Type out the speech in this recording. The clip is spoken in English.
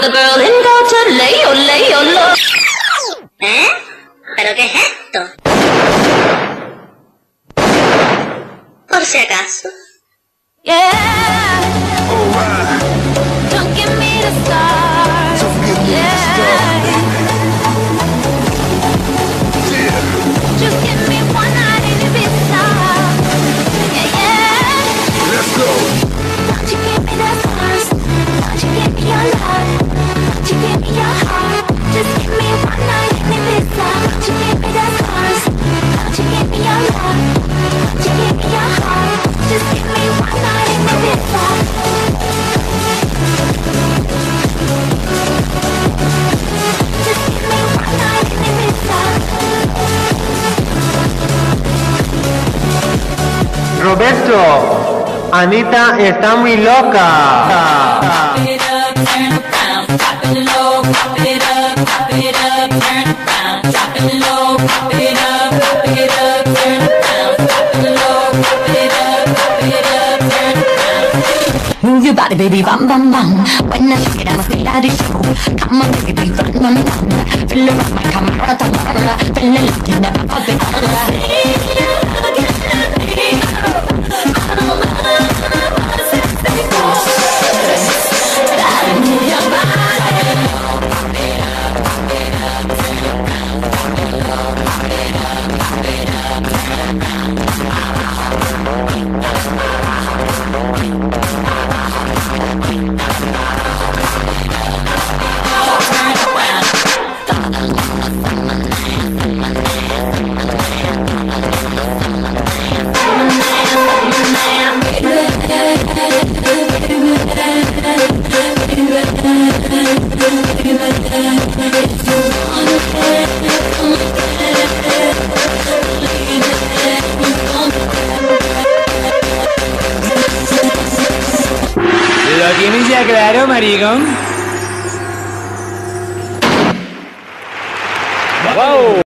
the Berlin go to Leo, Leo, Leo. ¿Eh? ¿Pero qué es esto? Por si acaso. Yeah. Don't give me the stars. Just give me one night in Ibiza. Yeah, yeah. Let's go. Don't you give me the stars. Don't you give me your love. Don't you give me your heart. Just give me one night in Ibiza. Don't you give me the stars. Don't you give me your love. Don't you give me your heart. Just give me one night in Ibiza. Just give me one night in Ibiza. Roberto, Anita está muy loca. Pop it up, turn around, drop it low, pop it up, turn around, drop it low, pop it up, turn around, drop it low, pop it up, turn around. Move your body, baby, bam, bam, bam. When I shake it, I'ma feel like the show. Come on, baby, run, run, run. Feel around my camera, tamara. Feel like you never pop it all. ¿Lo tienes ya claro, maricón? ¡Wow!